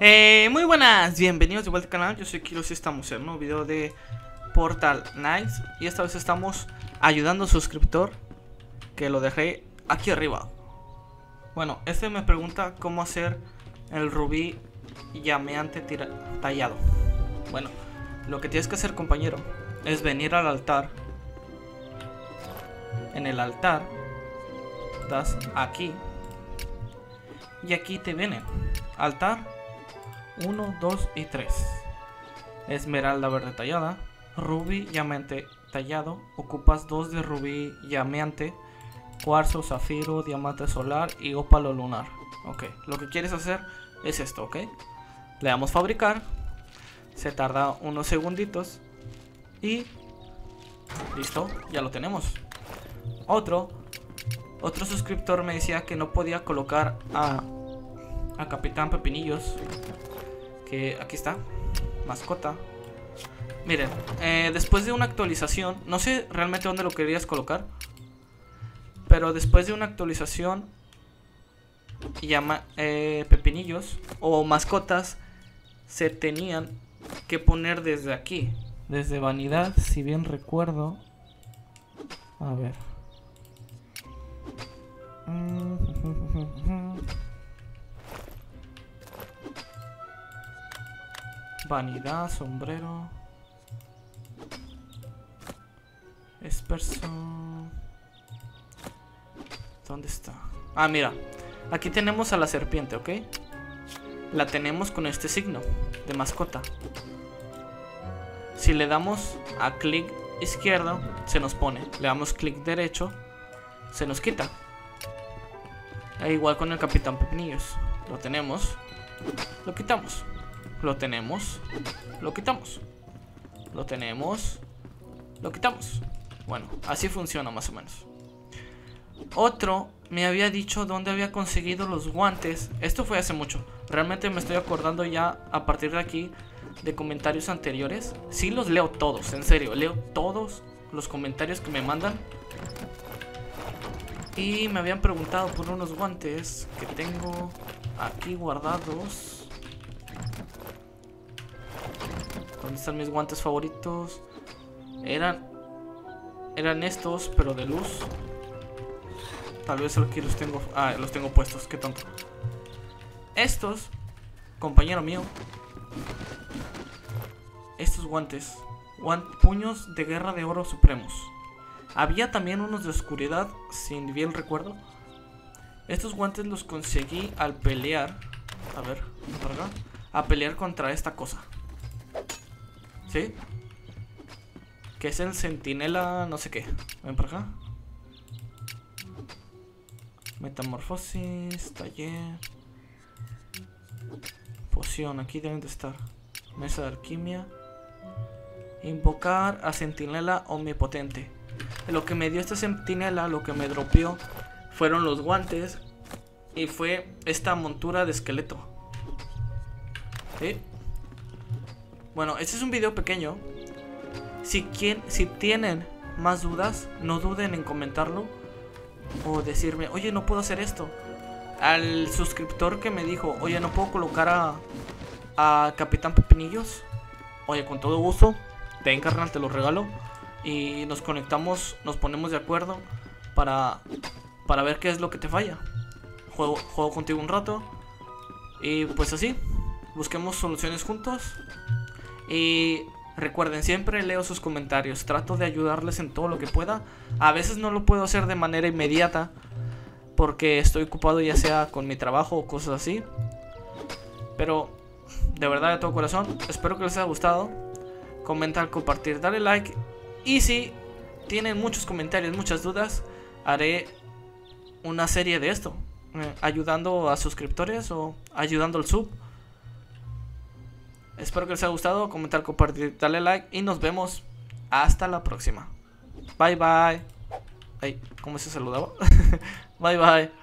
Muy buenas, bienvenidos de vuelta al canal. Yo soy Kiros y estamos en un nuevo video de Portal Knights. Y esta vez estamos ayudando a un suscriptor, que lo dejé aquí arriba. Bueno, este me pregunta cómo hacer el rubí llameante tallado. Bueno, lo que tienes que hacer, compañero, es venir al altar. En el altar das aquí. Y aquí te viene altar 1, 2 y 3. Esmeralda verde tallada, rubí llameante tallado. Ocupas 2 de rubí llameante, cuarzo, zafiro, diamante solar y ópalo lunar. Ok, lo que quieres hacer es esto, ok. Le damos fabricar. Se tarda unos segunditos. Y listo, ya lo tenemos. Otro suscriptor me decía que no podía colocar a Capitán Pepinillos, que aquí está, mascota. Miren, después de una actualización, no sé realmente dónde lo querías colocar, pero después de una actualización, Pepinillos o mascotas se tenían que poner desde aquí, desde vanidad, si bien recuerdo. A ver. Vanidad, sombrero, disperso. ¿Dónde está? Ah, mira, aquí tenemos a la serpiente, ¿ok? La tenemos con este signo de mascota. Si le damos a clic izquierdo, se nos pone. Le damos clic derecho, se nos quita. E igual con el Capitán Pepinillos. Lo tenemos, lo quitamos. Lo tenemos, lo quitamos. Lo tenemos, lo quitamos. Bueno, así funciona más o menos. Otro me había dicho dónde había conseguido los guantes. Esto fue hace mucho. Realmente me estoy acordando ya a partir de aquí de comentarios anteriores. Sí los leo todos, en serio. Leo todos los comentarios que me mandan. Y me habían preguntado por unos guantes que tengo aquí guardados. ¿Dónde están mis guantes favoritos? Eran estos, pero de luz. Tal vez aquí los tengo. Ah, los tengo puestos, qué tonto. Estos, compañero mío. Estos guantes. Puños de guerra de oro supremos. Había también unos de oscuridad, si bien recuerdo. Estos guantes los conseguí al pelear. A ver, por acá. A pelear contra esta cosa. ¿Sí? Que es el centinela no sé qué. Ven para acá. Metamorfosis, taller. Poción, aquí deben de estar. Mesa de alquimia. Invocar a centinela omnipotente. Lo que me dio esta centinela, lo que me dropeó, fueron los guantes. Y fue esta montura de esqueleto. ¿Sí? Bueno, este es un video pequeño. Si tienen más dudas, no duden en comentarlo o decirme, oye, no puedo hacer esto. Al suscriptor que me dijo, oye, no puedo colocar a Capitán Pepinillos. Oye, con todo gusto, ten, carnal, te lo regalo. Y nos conectamos, nos ponemos de acuerdo para ver qué es lo que te falla. Juego contigo un rato. Y pues así, busquemos soluciones juntos. Y recuerden, siempre leo sus comentarios. Trato de ayudarles en todo lo que pueda. A veces no lo puedo hacer de manera inmediata porque estoy ocupado, ya sea con mi trabajo o cosas así. Pero de verdad, de todo corazón, espero que les haya gustado. Comentar, compartir, darle like. Y si tienen muchos comentarios, muchas dudas, haré una serie de esto, ayudando a suscriptores o ayudando al sub. Espero que les haya gustado, comentar, compartir, darle like y nos vemos hasta la próxima. Bye bye. Ay, ¿cómo se saludaba? Bye bye.